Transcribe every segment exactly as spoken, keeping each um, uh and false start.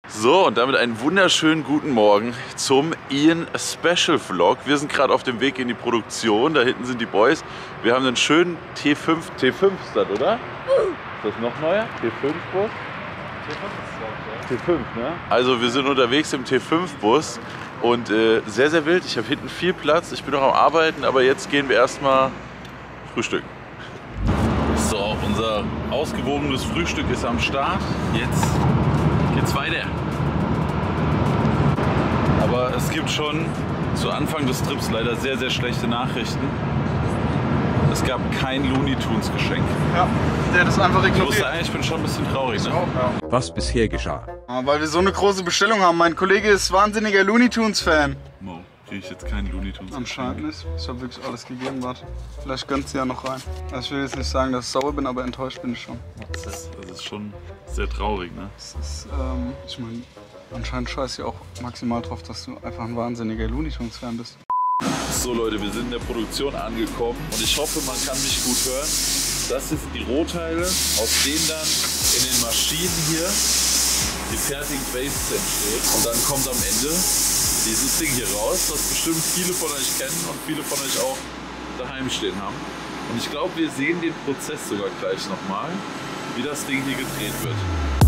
So, und damit einen wunderschönen guten Morgen zum Ian Special Vlog. Wir sind gerade auf dem Weg in die Produktion. Da hinten sind die Boys. Wir haben einen schönen T fünf. T fünf ist das, oder? Ist das noch neuer? T fünf Bus? T fünf ist das, ja. T fünf, ne? Also wir sind unterwegs im T fünf Bus und äh, sehr, sehr wild. Ich habe hinten viel Platz. Ich bin noch am Arbeiten, aber jetzt gehen wir erstmal frühstücken. So, unser ausgewogenes Frühstück ist am Start. Jetzt geht's weiter. Aber es gibt schon zu Anfang des Trips leider sehr, sehr schlechte Nachrichten. Es gab kein Looney Tunes Geschenk. Ja, der hat es einfach ignoriert. Ich muss sagen, ich bin schon ein bisschen traurig. Ne? Auch, ja. Was bisher geschah? Ja, weil wir so eine große Bestellung haben. Mein Kollege ist wahnsinniger Looney Tunes Fan. Mo, kriege ich jetzt keinen Looney Tunes Geschenk? Anscheinend nicht. Ich habe wirklich alles gegeben. Warte. Vielleicht gönnt sie ja noch rein. Also ich will jetzt nicht sagen, dass ich sauer bin, aber enttäuscht bin ich schon. Das ist, das ist schon sehr traurig, ne? Das ist, ähm, ich meine, anscheinend scheiße ich auch maximal drauf, dass du einfach ein wahnsinniger Looney Tunes Fan bist. So Leute, wir sind in der Produktion angekommen und ich hoffe, man kann mich gut hören. Das sind die Rohteile, aus denen dann in den Maschinen hier die fertigen Bases entstehen. Und dann kommt am Ende dieses Ding hier raus, das bestimmt viele von euch kennen und viele von euch auch daheim stehen haben. Und ich glaube, wir sehen den Prozess sogar gleich nochmal, wie das Ding hier gedreht wird.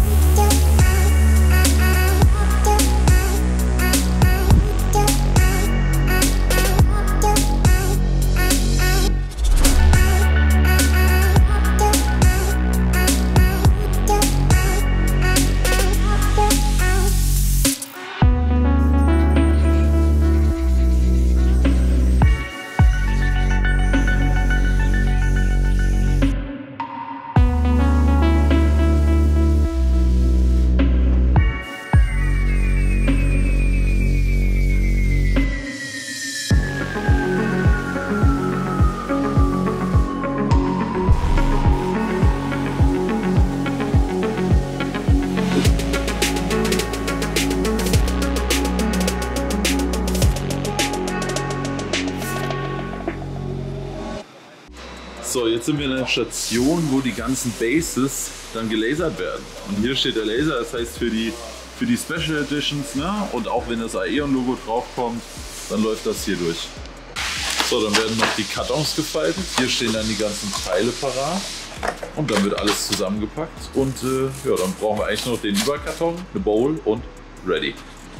So, jetzt sind wir in einer Station, wo die ganzen Bases dann gelasert werden. Und hier steht der Laser, das heißt für die, für die Special Editions, ne? Und auch wenn das Aeon-Logo draufkommt, dann läuft das hier durch. So, dann werden noch die Kartons gefaltet. Hier stehen dann die ganzen Teile parat. Und dann wird alles zusammengepackt. Und äh, ja, dann brauchen wir eigentlich nur noch den Überkarton, eine Bowl und ready.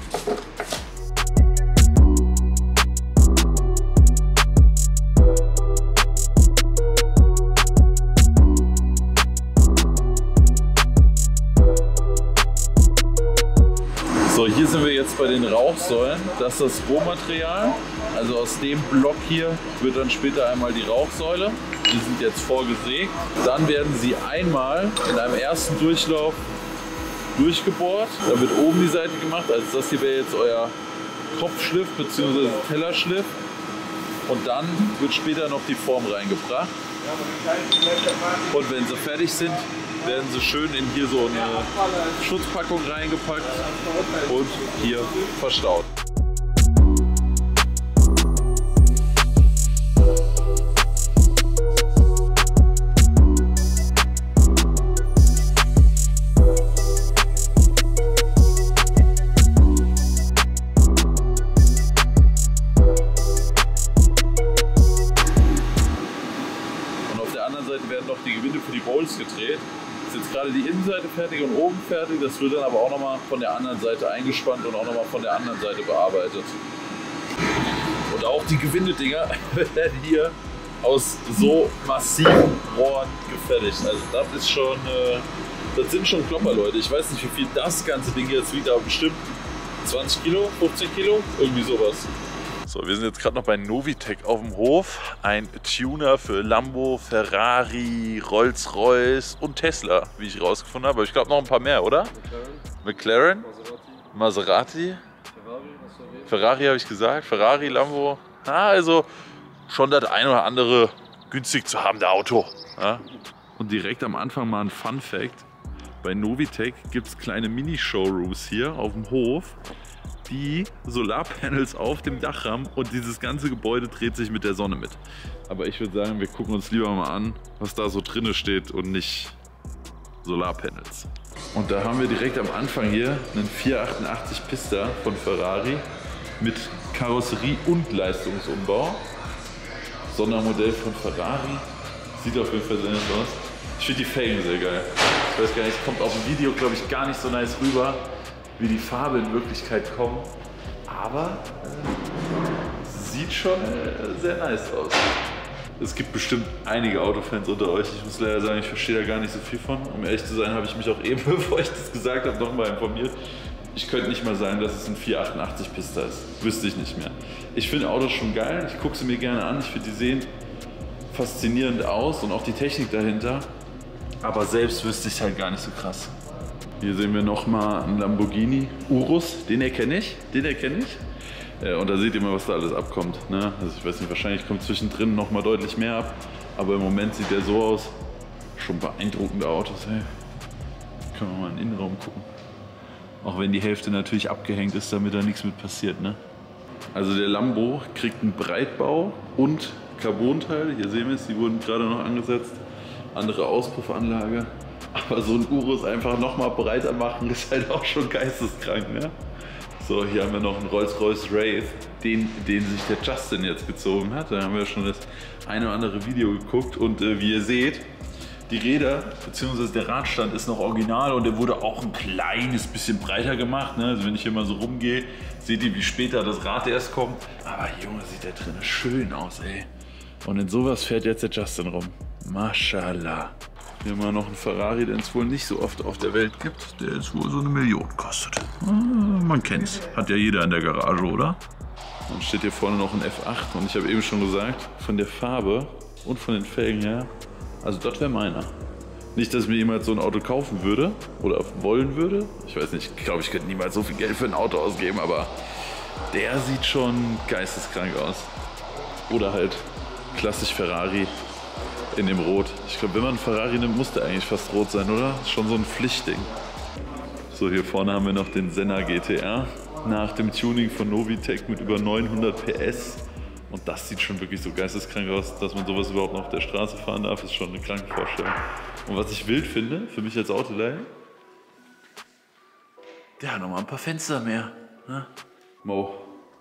So, hier sind wir jetzt bei den Rauchsäulen. Das ist das Rohmaterial. Also aus dem Block hier wird dann später einmal die Rauchsäule. Die sind jetzt vorgesägt. Dann werden sie einmal in einem ersten Durchlauf durchgebohrt. Da wird oben die Seite gemacht. Also das hier wäre jetzt euer Kopfschliff bzw. Tellerschliff. Und dann wird später noch die Form reingebracht. Und wenn sie fertig sind, werden sie schön in hier so eine Schutzpackung reingepackt und hier verstaut. Und auf der anderen Seite werden noch die Gewinde für die Bowls gedreht. Ist jetzt gerade die Innenseite fertig und oben fertig. Das wird dann aber auch nochmal von der anderen Seite eingespannt und auch nochmal von der anderen Seite bearbeitet. Und auch die Gewindedinger werden hier aus so massiven Rohren gefertigt. Also das ist schon, äh, das sind schon Klopper, Leute. Ich weiß nicht, wie viel das ganze Ding jetzt wiegt, aber bestimmt zwanzig Kilo, fünfzehn Kilo, irgendwie sowas. So, wir sind jetzt gerade noch bei Novitec auf dem Hof. Ein Tuner für Lambo, Ferrari, Rolls-Royce und Tesla, wie ich rausgefunden habe. Aber ich glaube noch ein paar mehr, oder? McLaren, McLaren Maserati, Maserati Ferrari, Ferrari habe ich gesagt, Ferrari, Lambo. Ah, also schon das ein oder andere günstig zu habende Auto. Ja? Und direkt am Anfang mal ein Fun Fact. Bei Novitec gibt es kleine Mini-Showrooms hier auf dem Hof, die Solarpanels auf dem Dach haben und dieses ganze Gebäude dreht sich mit der Sonne mit. Aber ich würde sagen, wir gucken uns lieber mal an, was da so drinne steht und nicht Solarpanels. Und da haben wir direkt am Anfang hier einen vierhundertachtundachtzig Pista von Ferrari mit Karosserie und Leistungsumbau. Sondermodell von Ferrari. Sieht auf jeden Fall sehr nice aus. Ich finde die Felgen sehr geil. Ich weiß gar nicht, es kommt auf dem Video, glaube ich, gar nicht so nice rüber, wie die Farbe in Wirklichkeit kommt. Aber äh, sieht schon äh, sehr nice aus. Es gibt bestimmt einige Autofans unter euch. Ich muss leider sagen, ich verstehe da gar nicht so viel von. Um ehrlich zu sein, habe ich mich auch eben, bevor ich das gesagt habe, nochmal informiert. Ich könnte nicht mal sagen, dass es ein vierhundertachtundachtzig Pista ist. Wüsste ich nicht mehr. Ich finde Autos schon geil. Ich gucke sie mir gerne an. Ich finde, die sehen faszinierend aus und auch die Technik dahinter. Aber selbst wüsste ich es halt gar nicht so krass. Hier sehen wir nochmal einen Lamborghini Urus. Den erkenne ich. Den erkenne ich. Und da seht ihr mal, was da alles abkommt. Ne? Also ich weiß nicht, wahrscheinlich kommt zwischendrin noch mal deutlich mehr ab. Aber im Moment sieht der so aus. Schon beeindruckende Autos. Hey. Können wir mal in den Innenraum gucken. Auch wenn die Hälfte natürlich abgehängt ist, damit da nichts mit passiert. Ne? Also der Lambo kriegt einen Breitbau und Carbonteile. Hier sehen wir es, die wurden gerade noch angesetzt. Andere Auspuffanlage. Aber so ein Urus einfach noch mal breiter machen, ist halt auch schon geisteskrank. Ne? So, hier haben wir noch einen Rolls-Royce Wraith, den, den sich der Justin jetzt gezogen hat. Da haben wir schon das eine oder andere Video geguckt und äh, wie ihr seht, die Räder bzw. der Radstand ist noch original und der wurde auch ein kleines bisschen breiter gemacht. Ne? Also wenn ich hier mal so rumgehe, seht ihr, wie später das Rad erst kommt. Aber Junge, sieht der drin schön aus, ey. Und in sowas fährt jetzt der Justin rum. Mashallah. Hier haben wir noch einen Ferrari, den es wohl nicht so oft auf der Welt gibt, der jetzt wohl so eine Million kostet. Man kennt's, hat ja jeder in der Garage, oder? Dann steht hier vorne noch ein F acht und ich habe eben schon gesagt, von der Farbe und von den Felgen her, also das wäre meiner. Nicht, dass ich mir jemals so ein Auto kaufen würde oder wollen würde. Ich weiß nicht, ich glaube, ich könnte niemals so viel Geld für ein Auto ausgeben, aber der sieht schon geisteskrank aus. Oder halt klassisch Ferrari. In dem Rot. Ich glaube, wenn man einen Ferrari nimmt, muss der eigentlich fast rot sein, oder? Das ist schon so ein Pflichtding. So, hier vorne haben wir noch den Senna G T R. Nach dem Tuning von Novitec mit über neunhundert P S. Und das sieht schon wirklich so geisteskrank aus, dass man sowas überhaupt noch auf der Straße fahren darf, ist schon eine kranke Vorstellung. Und was ich wild finde, für mich als Autoleihe, der hat noch mal ein paar Fenster mehr. Ne? Mo.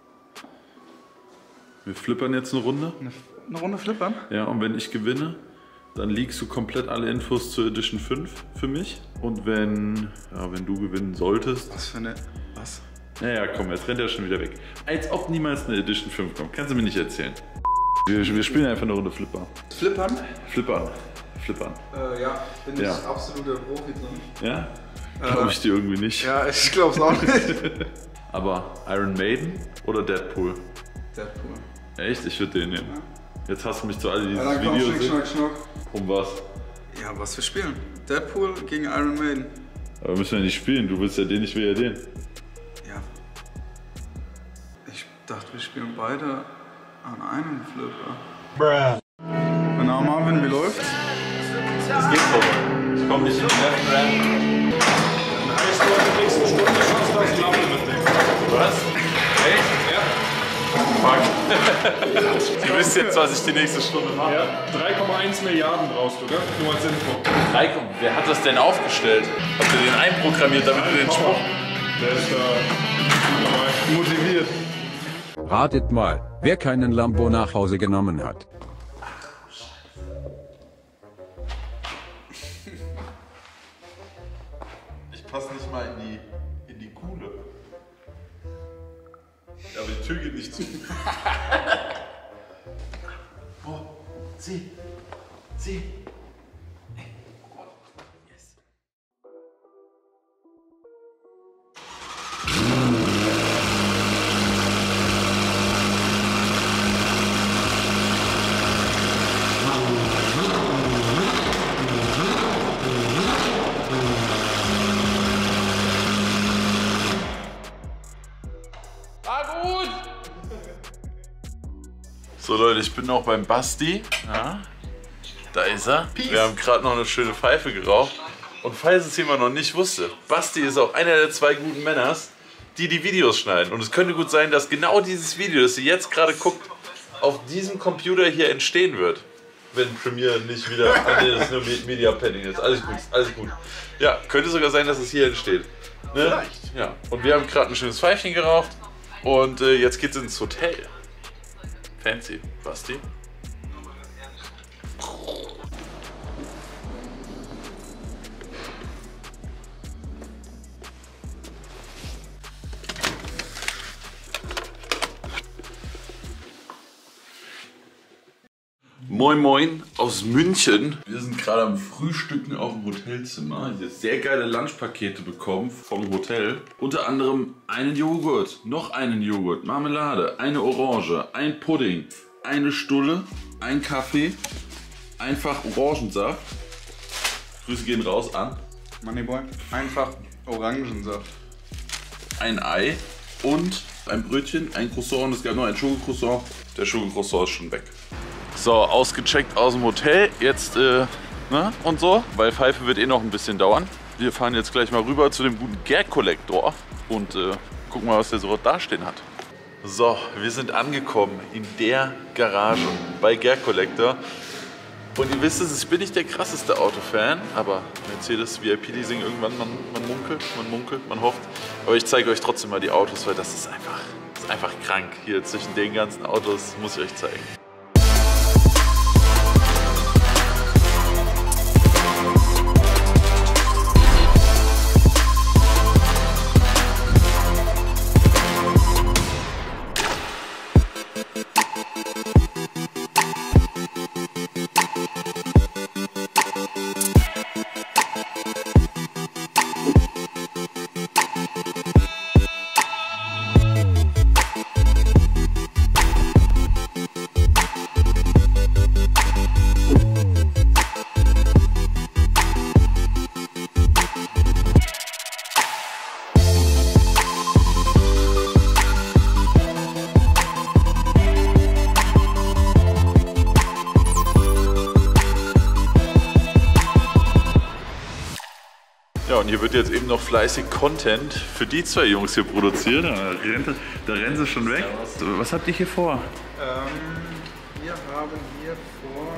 Wir flippern jetzt eine Runde. Eine, eine Runde flippern? Ja, und wenn ich gewinne, dann liegst du komplett alle Infos zur Edition fünf für mich. Und wenn, ja, wenn du gewinnen solltest... Was für eine... Was? Naja, komm, jetzt rennt er schon wieder weg. Als ob niemals eine Edition fünf kommt. Kannst du mir nicht erzählen. Wir, wir spielen einfach eine Runde Flipper. Flippern? Flippern. Flippern. Äh, ja, bin ja. ich absoluter Profi drin. Ja? Glaube ich dir irgendwie nicht. Ja, ich glaub's auch nicht. Aber Iron Maiden oder Deadpool? Deadpool. Echt? Ich würde den nehmen. Ja. Jetzt hast du mich zu alle dieses ja, dann komm, Video schnick, schnack, schnuck. Um was? Ja, was wir spielen. Deadpool gegen Iron Maiden. Aber müssen wir nicht spielen. Du willst ja den, ich will ja den. Ja. Ich dachte, wir spielen beide an einem Flipper. Bruh. Mein Name Marvin, wie läuft's? Das geht so. Ich komm nicht in den Left Ramp. Dann heißt du in der nächsten Stunde schaffst du das Lappen mit dem. Was? Echt? Ja. Fuck. Du wisst jetzt, was ich die nächste Stunde mache. Ja, drei Komma eins Milliarden brauchst du, gell? Nur als Info. drei, wer hat das denn aufgestellt? Habt ihr den einprogrammiert, damit du den Spruch... Der ist da Motiviert. Ratet mal, wer keinen Lambo nach Hause genommen hat. Ich passe nicht mal in die, in die Kuhle. Ja, aber die Tür geht nicht zu. Oh, sieh, sieh. Yes. So Leute, ich bin noch beim Basti. Ja, da ist er. Peace. Wir haben gerade noch eine schöne Pfeife geraucht. Und falls es jemand noch nicht wusste, Basti ist auch einer der zwei guten Männers, die die Videos schneiden. Und es könnte gut sein, dass genau dieses Video, das ihr jetzt gerade guckt, auf diesem Computer hier entstehen wird. wenn Premiere nicht wieder. Ah, nee, das ist nur Media Padding jetzt. Alles gut, alles gut. Ja, könnte sogar sein, dass es hier entsteht. Ne? Vielleicht. Ja. Und wir haben gerade ein schönes Pfeifchen geraucht. Und äh, jetzt geht's ins Hotel. Fancy, Basti. Moin Moin aus München. Wir sind gerade am Frühstücken auf dem Hotelzimmer. Hier sehr geile Lunchpakete bekommen vom Hotel. Unter anderem einen Joghurt, noch einen Joghurt, Marmelade, eine Orange, ein Pudding, eine Stulle, ein Kaffee, einfach Orangensaft. Grüße gehen raus an Moneyboy. Einfach Orangensaft. ein Ei und ein Brötchen, ein Croissant. Es gab noch ein Schokocroissant. Der Schokocroissant ist schon weg. So, ausgecheckt aus dem Hotel, jetzt äh, ne, und so, weil Pfeife wird eh noch ein bisschen dauern. Wir fahren jetzt gleich mal rüber zu dem guten Gear Collector und äh, gucken mal, was der so dastehen hat. So, wir sind angekommen in der Garage bei Gear Collector. Und ihr wisst es, ich bin nicht der krasseste Autofan, aber Mercedes V I P Leasing irgendwann, man, man munkelt, man munkelt, man hofft. Aber ich zeige euch trotzdem mal die Autos, weil das ist einfach, das ist einfach krank. Hier zwischen den ganzen Autos muss ich euch zeigen. Ja, und hier wird jetzt eben noch fleißig Content für die zwei Jungs hier produziert. Da rennt, da rennen sie schon weg. Was habt ihr hier vor? Ähm, wir haben hier vor,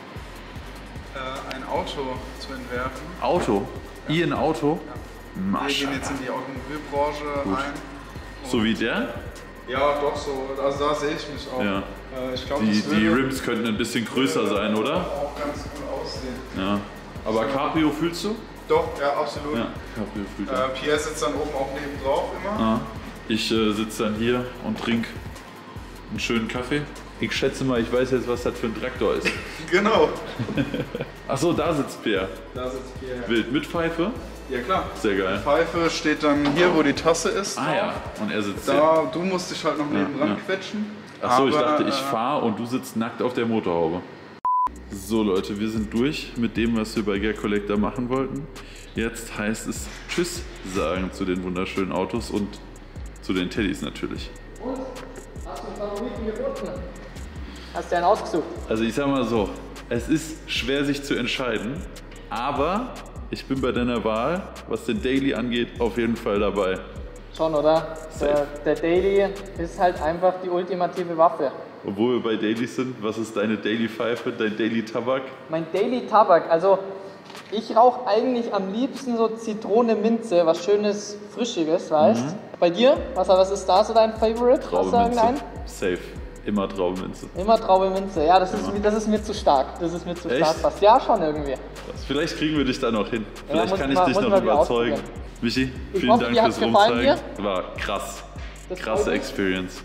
äh, ein Auto zu entwerfen. Auto? Ja. Ihr ein Auto? Ja. Wir gehen jetzt in die Automobilbranche Gut. rein. So wie der? Ja, doch so. Also da sehe ich mich auch. Ja. Äh, ich glaub, Die, das die würde Rims könnten ein bisschen größer sein, oder? auch ganz gut aussehen. Ja. Aber Cabrio fühlst du? Doch, ja, absolut. Ja, Cabrio fühlt äh, Pierre sitzt dann oben auch neben drauf immer. ah. Ich äh, sitze dann hier und trinke einen schönen Kaffee. Ich schätze mal, ich weiß jetzt, was das für ein Traktor ist. Genau. Achso, da sitzt Pierre. Da sitzt Pierre. Wild mit Pfeife? Ja, klar. Sehr geil. Die Pfeife steht dann hier, wo die Tasse ist. Ah ja, und er sitzt Da, hier. du musst dich halt noch neben dran ja. quetschen. Achso, ich Aber, dachte, ich äh, fahre und du sitzt nackt auf der Motorhaube. So Leute, wir sind durch mit dem, was wir bei Gear Collector machen wollten. Jetzt heißt es Tschüss sagen zu den wunderschönen Autos und zu den Teddys natürlich. Und? Hast du einen Favoriten gefunden? Hast du einen ausgesucht? Also ich sag mal so, es ist schwer sich zu entscheiden, aber ich bin bei deiner Wahl, was den Daily angeht, auf jeden Fall dabei. Schon, oder? Der, der Daily ist halt einfach die ultimative Waffe. Obwohl wir bei Dailys sind, was ist deine Daily-Pfeife, dein Daily-Tabak? Mein Daily Tabak, also ich rauche eigentlich am liebsten so Zitrone, Minze, was Schönes, Frischiges, weißt? Mhm. Bei dir? Was, was ist da so dein Favorite? Traubeminze. Safe. Immer Traubeminze. Immer Traubeminze. Ja, das ist, das ist mir zu stark. Das ist mir zu Echt? stark fast. Ja, schon irgendwie. Krass. Vielleicht kriegen wir dich da noch hin. Ja, Vielleicht kann ich mal, dich noch überzeugen. Michi, ich vielen hoffe, Dank dir fürs hat's gefallen Rumzeigen. hier. War krass. Das Krasse freut mich. Experience.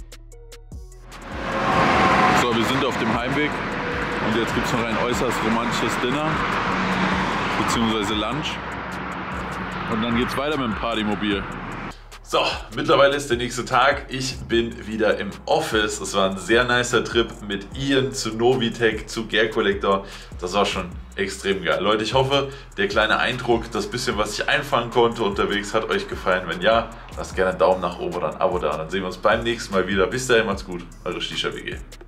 So, wir sind auf dem Heimweg und jetzt gibt es noch ein äußerst romantisches Dinner bzw. Lunch und dann geht es weiter mit dem Partymobil. So, mittlerweile ist der nächste Tag. Ich bin wieder im Office. Es war ein sehr nicer Trip mit Ian zu Novitec, zu Gear Collector. Das war schon extrem geil. Leute, ich hoffe, der kleine Eindruck, das bisschen, was ich einfangen konnte unterwegs, hat euch gefallen. Wenn ja, lasst gerne einen Daumen nach oben oder ein Abo da. Dann sehen wir uns beim nächsten Mal wieder. Bis dahin, macht's gut. Eure Shisha W G.